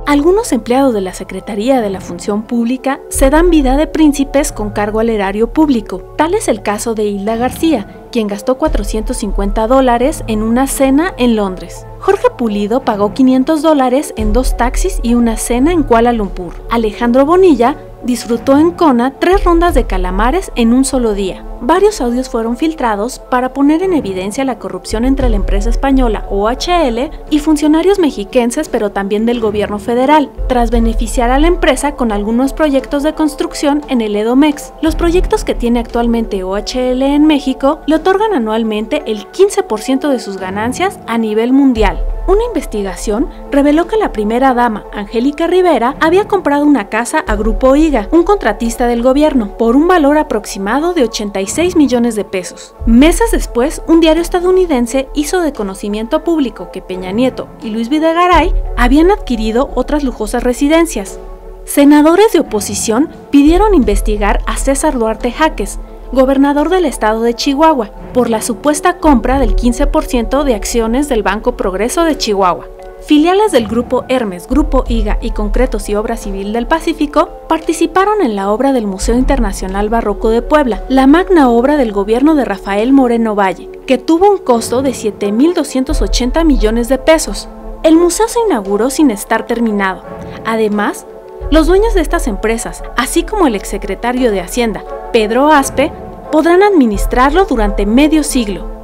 Algunos empleados de la Secretaría de la Función Pública se dan vida de príncipes con cargo al erario público. Tal es el caso de Hilda García, quien gastó $450 en una cena en Londres. Jorge Pulido pagó $500 en 2 taxis y una cena en Kuala Lumpur. Alejandro Bonilla disfrutó en Kona 3 rondas de calamares en un solo día. Varios audios fueron filtrados para poner en evidencia la corrupción entre la empresa española OHL y funcionarios mexiquenses, pero también del gobierno federal, tras beneficiar a la empresa con algunos proyectos de construcción en el Edomex. Los proyectos que tiene actualmente OHL en México le otorgan anualmente el 15% de sus ganancias a nivel mundial. Una investigación reveló que la primera dama, Angélica Rivera, había comprado una casa a Grupo IGA, un contratista del gobierno, por un valor aproximado de 86 millones de pesos. Meses después, un diario estadounidense hizo de conocimiento público que Peña Nieto y Luis Videgaray habían adquirido otras lujosas residencias. Senadores de oposición pidieron investigar a César Duarte Jaques, gobernador del estado de Chihuahua, por la supuesta compra del 15% de acciones del Banco Progreso de Chihuahua. Filiales del Grupo Hermes, Grupo IGA y Concretos y Obra Civil del Pacífico participaron en la obra del Museo Internacional Barroco de Puebla, la magna obra del gobierno de Rafael Moreno Valle, que tuvo un costo de 7.280 millones de pesos. El museo se inauguró sin estar terminado. Además, los dueños de estas empresas, así como el exsecretario de Hacienda, Pedro Aspe, podrán administrarlo durante medio siglo.